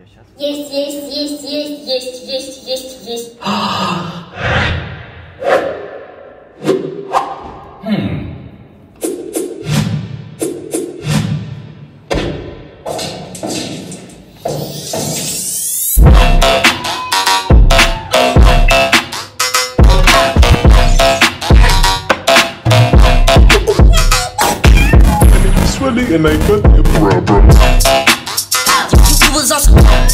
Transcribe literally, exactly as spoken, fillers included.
Я сейчас... Есть, есть, есть, есть, есть, есть, есть, есть. And I got the problem. You was awesome.